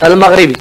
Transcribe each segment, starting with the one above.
المغربي.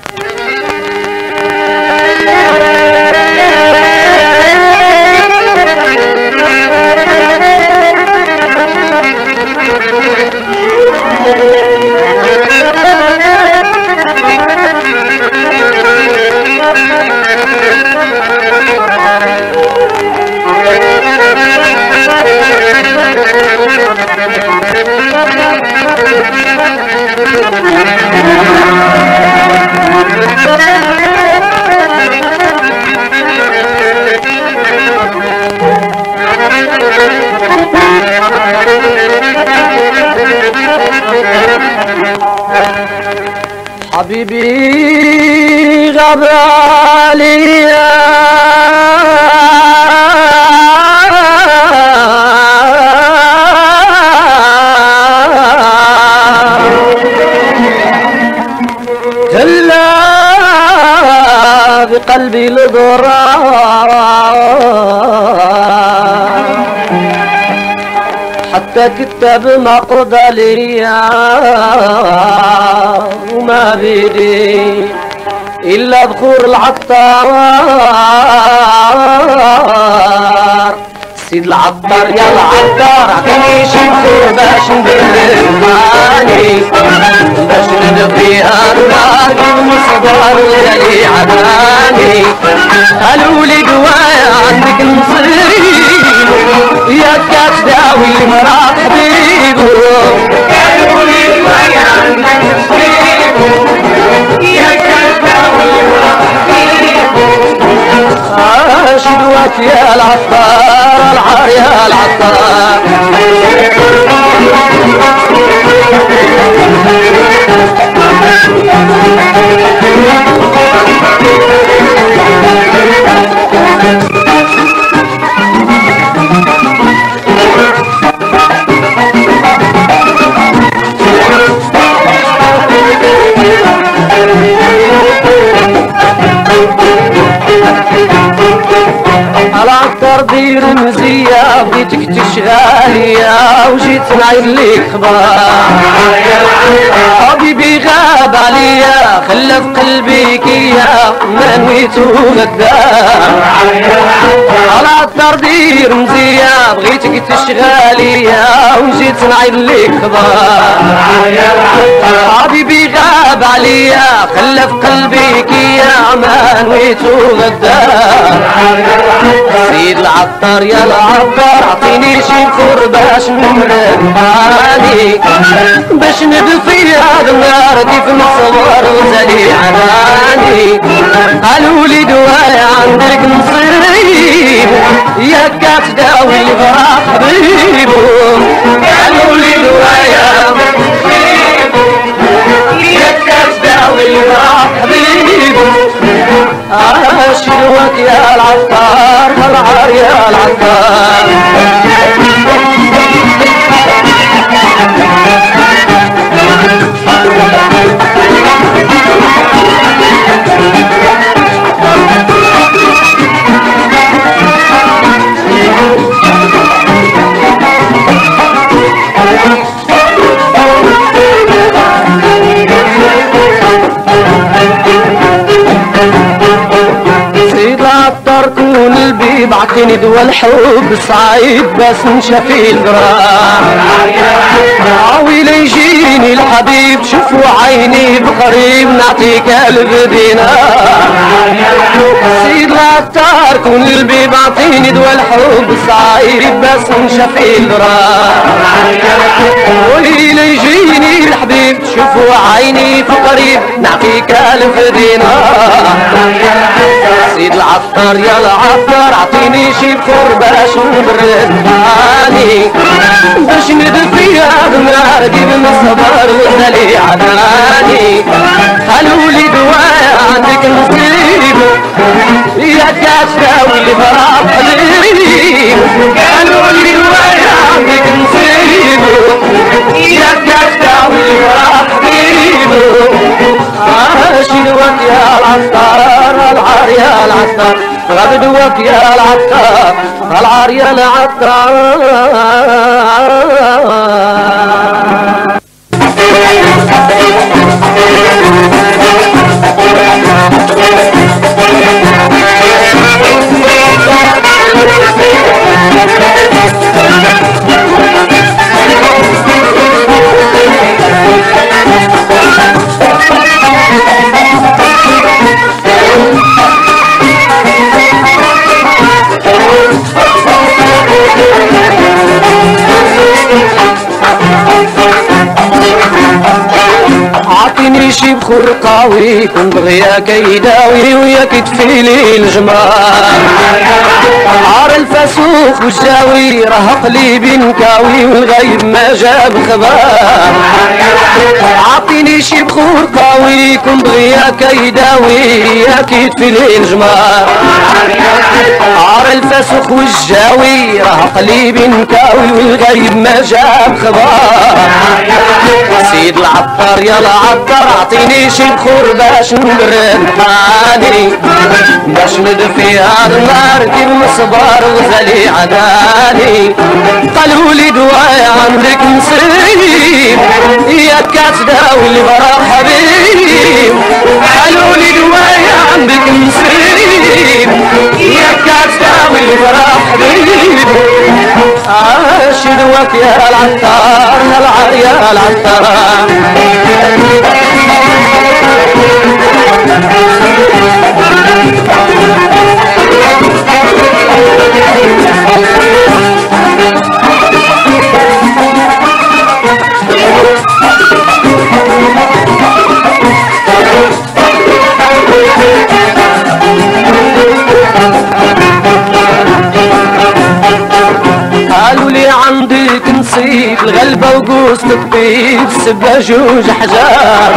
حبيبي غاب عليا جلى بقلبي الغرام حتى كتاب ما قضى ليا وما بيدي إلا بخور العطار. سيد العطار يا العطار عطيني شي بخور باش نديرهاني باش ندفيها النار بالمصدر اللي عداني. قالوا لي دوايا عندك نصيب يا كتداوي المرأة حبيبو. قالوا لي دوايا عندك نصيب يا كتداوي المرأة حبيبو. شدوك يا العطار العار يا العطار. العطار دير مزية بغيتك تشغالية وجيت نعير ليك خبار. حبيبي غاب عليا خلى في قلبي كيا ما نويتو غدار. العطار دير مزية بغيتك تشغالية وجيت نعير ليك خبار. حبيبي غاب عليا خلى في قلبي كيا ما نويتو غدار. سيد العطار يا العطار عطيني شي بخور باش نمرقاني باش ندفي هذا النار كيف نصبر وزالي عراني. قالوا لي دوايا عندك نصيب يا كتداوي الفراق حبيبو. قالوا لي دوايا عندك نصيب يا كتداوي الفراق حبيبو. شدوك يا العطار العار يا العطار. كون البيب عطيني دوا الحب صعيب بس نشافي القرار. عاويل يجيني الحبيب شوفوا عيني بقريب نعطيك ألف دينار. سيد العطار كون البيب عطيني دوا الحب صعيب بس نشافي القرار. عاويل يجيني الحبيب شوفوا عيني بقريب نعطيك ألف دينار. سيد العطار يا العطار عطيني شي بخور باش نبرداني باش ندفي هذا النار كيف نصبر وزالي عداني. قالوا لي دوايا عندك نصيب يا كتداوي الفراق حبيب. قالوا لي دوايا عندك نصيب يا كتداوي الفراق حبيب. شدوك يا العطار العار يا العطار غاب دوك يا العطار العار يا العطار. عطيني شي بخور قوي كون بغياك يداوي وياك تفيلي الجمال عار الفاسوخ والجاوي راه قليبي نكاوي والغيب ما جاب خبار عطيني شي بخور قوي كون بغياك يداوي وياك تفيلي الجمال عار الفاسوخ والجاوي راه قليبي نكاوي والغيب ما جاب خبار سيد العطار يا العطار عطيني شي بخور باش نبرد حالي باش ندفي هذا النار كيف مصبار وغزالي عداني قالوا لي دوايا عندك نصيب ياك تداوي اللي برا حبيب قالوا لي دوايا عندك نصيب ياك تداوي اللي برا حبيب عاش دواك يا العطار يا العطار قالوا لي عندك نصيب الغلبة وقوس الطيب سبا جوج حجار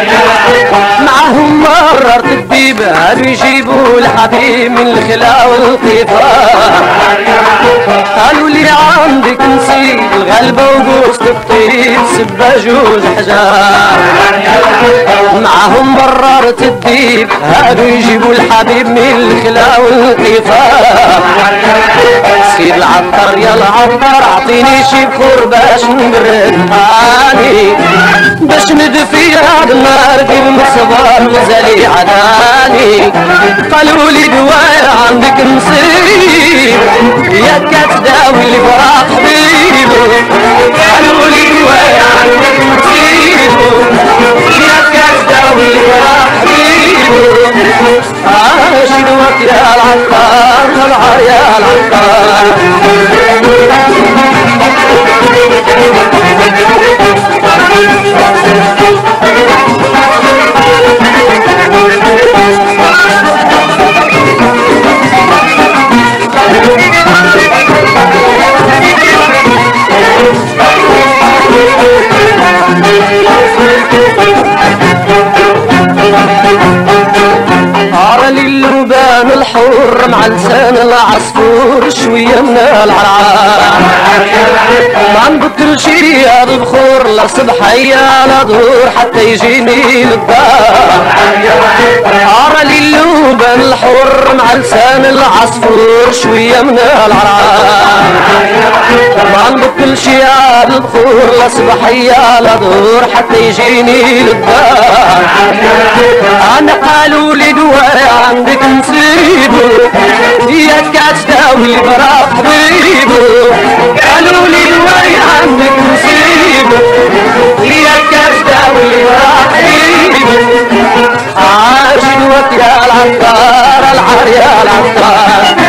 معهم مرر الطبيب هادو يجيبوا الحبيب من الخلا والقفار قالوا لي عندك نصيب الغلبة وقوس الطيب سبا جوج حجار معهم مرر الطبيب هادو يجيبوا الحبيب من الخلا والقفار سيد العطار يا العطار عطيني شي بخور باش نبرد حالي باش ندفي هاد النار في المصبار مازالي عداني قالوا لي دوايا عندك نصيب ياك تداوي اللي برا حبيب قالوا لي دوايا عندك نصيب ياك تداوي اللي برا حبيب عاش دواك يا العطار يا العطار للربان الحر مع لسان العصفور شوية من العرعار ما نبطل شي هذا البخور لا صبحية لا ظهور حتى يجيني للدار عرى للربان الحر مع لسان العصفور شوية من العرعار ما نبطل شي هذا البخور لا صبحية لا ظهور حتى يجيني للدار أنا قالوا لي دوايا عندك نصيبه ياك تداوي برا حبيبه قالوا لي دوايا عندك نصيبه ياك تداوي برا حبيبه عاش دواك يا العطار العار يا العطار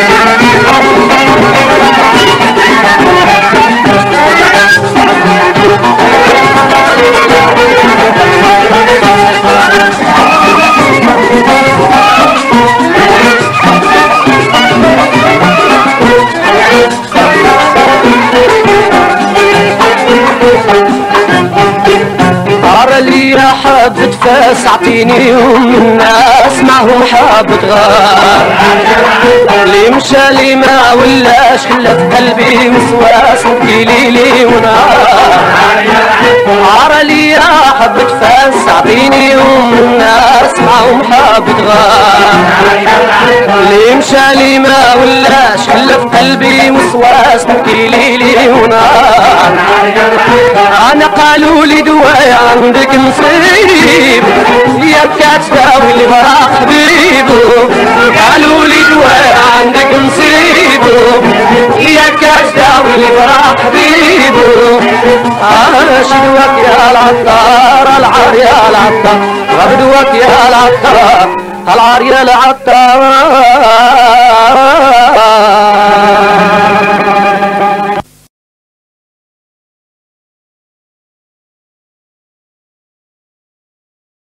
لي حبة فاس عطيني يوم الناس معهم حبة غار اللي مشى لي ما ولاش خلى في قلبي وسواس وكيلي لي ونار عرى لي حبة فاس عطيني يوم الناس معهم حبة غار اللي مشى لي ما ولاش خلى في قلبي وسواس وكيلي لي ونار انا قالوا لي دوايا عندك نصيب ياك تداوي اللي برا حبيبه قالوا لي دوايا عندك نصيب ياك تداوي اللي برا حبيبه عاش دواك يا العطار العار يا العطار غدوك يا العطار العار يا العطار